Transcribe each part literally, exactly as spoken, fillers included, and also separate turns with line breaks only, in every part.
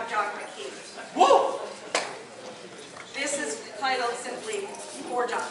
Dogma Key.
Whoa!
This is titled simply For Doc.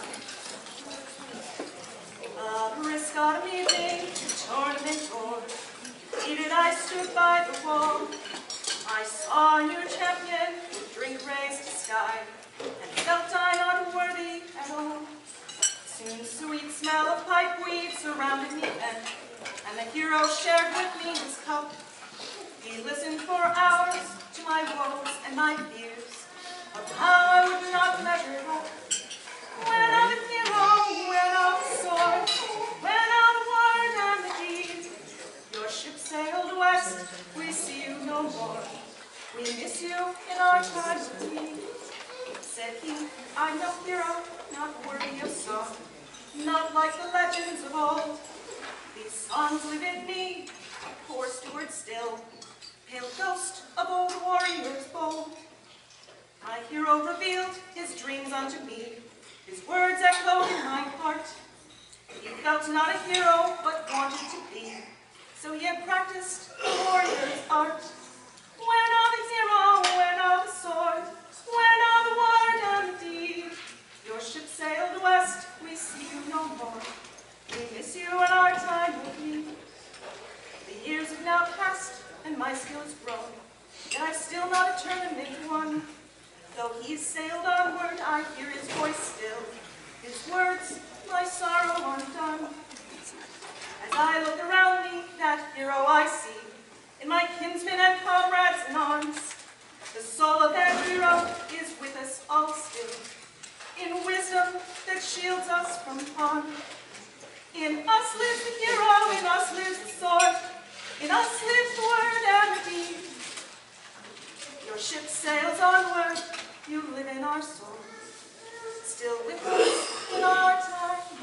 A brisk autumn evening, tournament o'er, seated I stood by the wall. I saw a new champion, drink raised to sky, and felt I not worthy at all. Soon sweet smell of pipe weed surrounded me then, and the hero shared with me his cup. He listened for hours to my woes and my fears, of how I would not measure up. When of the hero, when of the sword, when of the word and the deed, your ship sailed west, we see you no more. We miss you in our time of need. Said he, I'm no hero, not worthy of song, not like the legends of old. These songs live in me, poor steward still, pale ghost of old warriors bold. My hero revealed his dreams unto me, his words echoed in my heart. He felt not a hero, but wanted to be, so he had practiced the warrior's art. When of the hero, when of the sword, when of the word and the deed, your ship sailed west, we see you no more. We miss you in our time of need. The years have now passed, and my skill has grown, yet I've still not a tournament won. Though he's sailed onward, I hear his voice still, his words, my sorrow undone. As I look around me, that hero I see, in my kinsmen and comrades in arms. The soul of that hero is with us all still, in wisdom that shields us from harm. In us lives the hero, in us lives the sword, in us lives the word and the deed. Your ship sails onward, you live in our soul, still with us in our time.